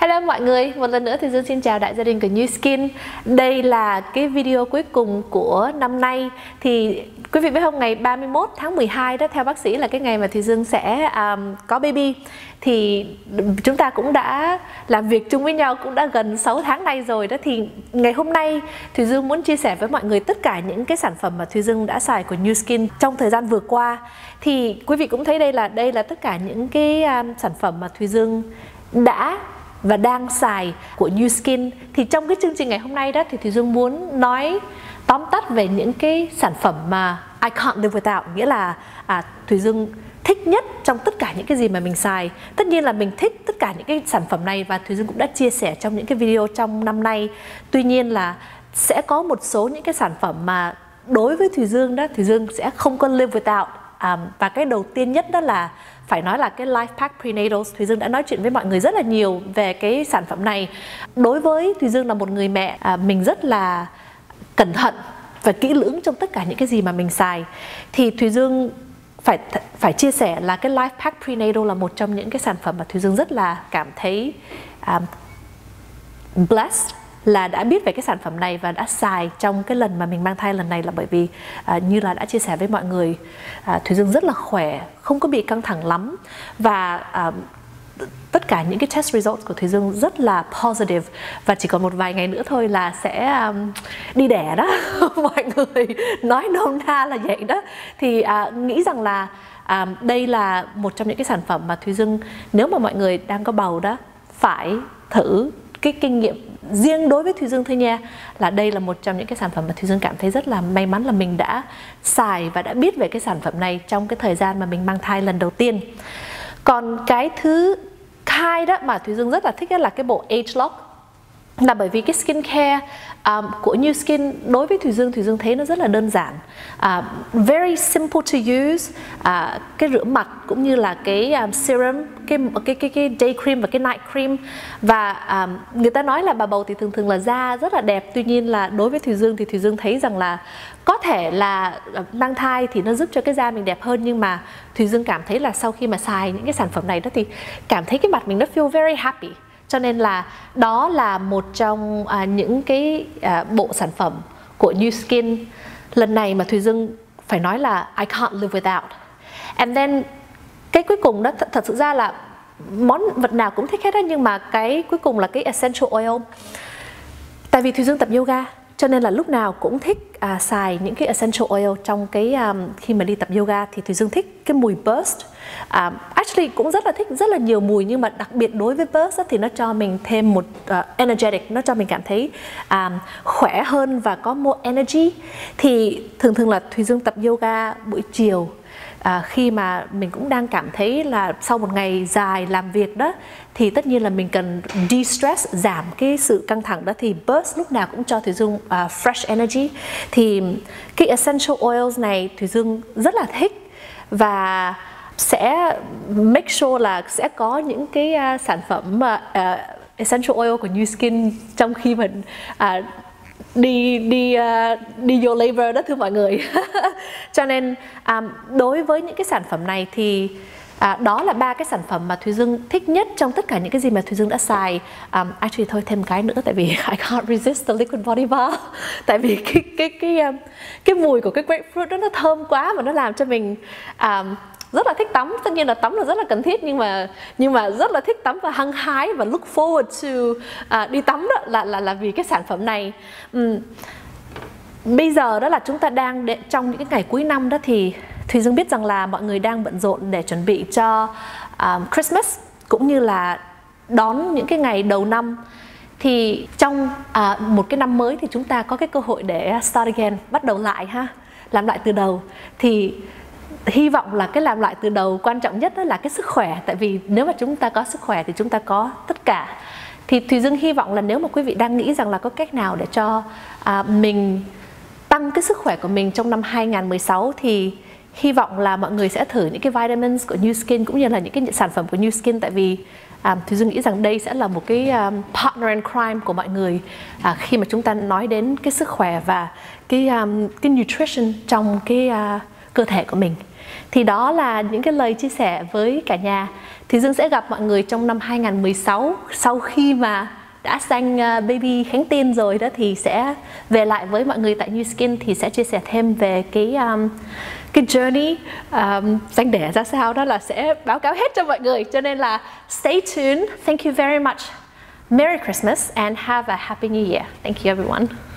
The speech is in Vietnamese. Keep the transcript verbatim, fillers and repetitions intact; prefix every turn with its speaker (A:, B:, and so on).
A: Hello mọi người, một lần nữa thì Dương xin chào đại gia đình của New Skin. Đây là cái video cuối cùng của năm nay. Thì quý vị biết không, ngày ba mươi mốt tháng mười hai đó, theo bác sĩ là cái ngày mà Thùy Dương sẽ um, có baby. Thì chúng ta cũng đã làm việc chung với nhau cũng đã gần sáu tháng nay rồi đó. Thì ngày hôm nay Thùy Dương muốn chia sẻ với mọi người tất cả những cái sản phẩm mà Thùy Dương đã xài của New Skin trong thời gian vừa qua. Thì quý vị cũng thấy đây là đây là tất cả những cái um, sản phẩm mà Thùy Dương đã và đang xài của New Skin. Thì trong cái chương trình ngày hôm nay đó thì Thùy Dương muốn nói tóm tắt về những cái sản phẩm mà I can't live without, nghĩa là à, Thùy Dương thích nhất trong tất cả những cái gì mà mình xài. Tất nhiên là mình thích tất cả những cái sản phẩm này và Thùy Dương cũng đã chia sẻ trong những cái video trong năm nay. Tuy nhiên là sẽ có một số những cái sản phẩm mà đối với Thùy Dương đó, Thùy Dương sẽ không có live without. À, và cái đầu tiên nhất đó là phải nói là cái Life Pack Prenatal. Thùy Dương đã nói chuyện với mọi người rất là nhiều về cái sản phẩm này. Đối với Thùy Dương là một người mẹ, à, mình rất là cẩn thận và kỹ lưỡng trong tất cả những cái gì mà mình xài. Thì Thùy Dương phải phải chia sẻ là cái Life Pack Prenatal là một trong những cái sản phẩm mà Thùy Dương rất là cảm thấy um, blessed là đã biết về cái sản phẩm này và đã xài trong cái lần mà mình mang thai lần này, là bởi vì à, như là đã chia sẻ với mọi người, à, Thùy Dương rất là khỏe, không có bị căng thẳng lắm, và à, tất cả những cái test results của Thùy Dương rất là positive, và chỉ còn một vài ngày nữa thôi là sẽ um, đi đẻ đó. Mọi người nói nôm na là vậy đó. Thì à, nghĩ rằng là à, đây là một trong những cái sản phẩm mà Thùy Dương, nếu mà mọi người đang có bầu đó, phải thử. Cái kinh nghiệm riêng đối với Thùy Dương thôi nha, là đây là một trong những cái sản phẩm mà Thùy Dương cảm thấy rất là may mắn là mình đã xài và đã biết về cái sản phẩm này trong cái thời gian mà mình mang thai lần đầu tiên. Còn cái thứ hai đó mà Thùy Dương rất là thích là cái bộ Age Lock, là bởi vì cái skincare um, của New Skin đối với Thùy Dương, Thùy Dương thấy nó rất là đơn giản, uh, very simple to use. Uh, cái rửa mặt cũng như là cái um, serum, cái, cái cái cái day cream và cái night cream. Và um, người ta nói là bà bầu thì thường thường là da rất là đẹp, tuy nhiên là đối với Thùy Dương thì Thùy Dương thấy rằng là có thể là mang thai thì nó giúp cho cái da mình đẹp hơn, nhưng mà Thùy Dương cảm thấy là sau khi mà xài những cái sản phẩm này đó thì cảm thấy cái mặt mình nó feel very happy. Cho nên là đó là một trong à, những cái à, bộ sản phẩm của New Skin lần này mà Thùy Dương phải nói là I can't live without. And then cái cuối cùng đó, th thật sự ra là món vật nào cũng thích hết đó, nhưng mà cái cuối cùng là cái essential oil. Tại vì Thùy Dương tập yoga, cho nên là lúc nào cũng thích à, xài những cái essential oil trong cái um, khi mà đi tập yoga. Thì Thùy Dương thích cái mùi burst. Um, actually cũng rất là thích rất là nhiều mùi, nhưng mà đặc biệt đối với burst thì nó cho mình thêm một uh, energetic, nó cho mình cảm thấy um, khỏe hơn và có more energy. Thì thường thường là Thùy Dương tập yoga buổi chiều, À, khi mà mình cũng đang cảm thấy là sau một ngày dài làm việc đó, thì tất nhiên là mình cần de-stress, giảm cái sự căng thẳng đó, thì burst lúc nào cũng cho Thùy Dương uh, fresh energy. Thì cái essential oils này Thùy Dương rất là thích, và sẽ make sure là sẽ có những cái uh, sản phẩm uh, uh, essential oil của New Skin trong khi mình uh, đi đi uh, đi vô labor đó, thưa mọi người. Cho nên um, đối với những cái sản phẩm này thì uh, đó là ba cái sản phẩm mà Thùy Dương thích nhất trong tất cả những cái gì mà Thùy Dương đã xài. Um, actually thôi thêm cái nữa, tại vì I can't resist the liquid body bar. Tại vì cái cái cái um, cái mùi của cái grapefruit đó nó thơm quá, và nó làm cho mình um, rất là thích tắm. Tất nhiên là tắm là rất là cần thiết, nhưng mà nhưng mà rất là thích tắm và hăng hái và look forward to uh, đi tắm đó là là là vì cái sản phẩm này. Um, bây giờ đó là chúng ta đang để, trong những cái ngày cuối năm đó, thì Thùy Dương biết rằng là mọi người đang bận rộn để chuẩn bị cho um, Christmas cũng như là đón những cái ngày đầu năm. Thì trong uh, một cái năm mới thì chúng ta có cái cơ hội để start again, bắt đầu lại ha, làm lại từ đầu. Thì hy vọng là cái làm lại từ đầu quan trọng nhất đó là cái sức khỏe. Tại vì nếu mà chúng ta có sức khỏe thì chúng ta có tất cả. Thì Thùy Dương hy vọng là nếu mà quý vị đang nghĩ rằng là có cách nào để cho à, mình tăng cái sức khỏe của mình trong năm hai nghìn không trăm mười sáu, thì hy vọng là mọi người sẽ thử những cái vitamins của New Skin cũng như là những cái sản phẩm của New Skin. Tại vì à, Thùy Dương nghĩ rằng đây sẽ là một cái um, partner in crime của mọi người à, khi mà chúng ta nói đến cái sức khỏe và cái, um, cái nutrition trong cái uh, cơ thể của mình. Thì đó là những cái lời chia sẻ với cả nhà. thì Dương sẽ gặp mọi người trong năm hai không một sáu. Sau khi mà đã sanh baby Khánh Tiên rồi đó thì sẽ về lại với mọi người tại New Skin, thì sẽ chia sẻ thêm về cái um, cái journey um, sanh đẻ ra sao, đó là sẽ báo cáo hết cho mọi người. Cho nên là stay tuned. Thank you very much. Merry Christmas and have a happy new year. Thank you everyone.